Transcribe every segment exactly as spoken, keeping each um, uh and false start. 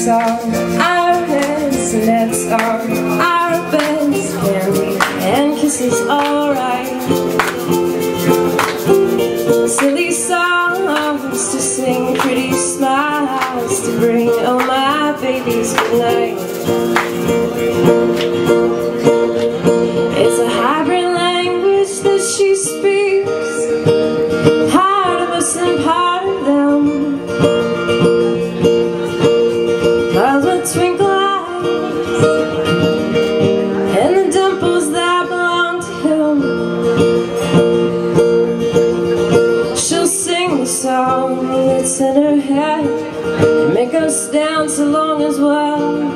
on our heads, and that's on our beds. Candy and kisses, alright. Silly songs to sing, pretty smiles to bring. Oh my babies, good night. It's a hybrid language that she speaks, part of us and part of them. Clouds with twinkle eyes and the dimples that belong to him. She'll sing the song that's in her head and make us dance along as well.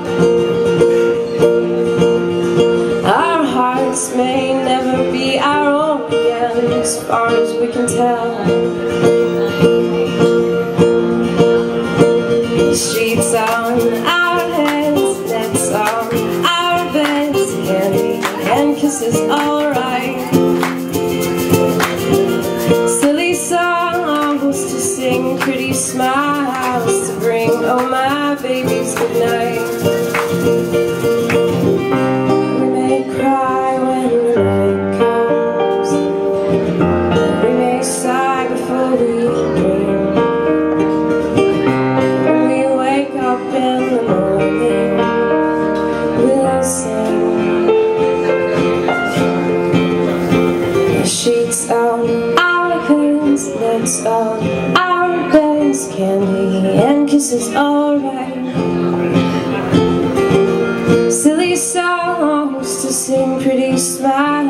Our hearts may never be our own again, as far as we can tell. The sheets on our heads, nets on our beds, candy and kisses, alright. Silly songs to sing, pretty smiles to bring. Oh my babies, good night. We may cry when the night comes, we may sigh before we dream. When we wake up in the morning, we'll sing. The sheets on our heads, nets on our beds, candy and kisses, alright. Silly songs to sing, pretty smiles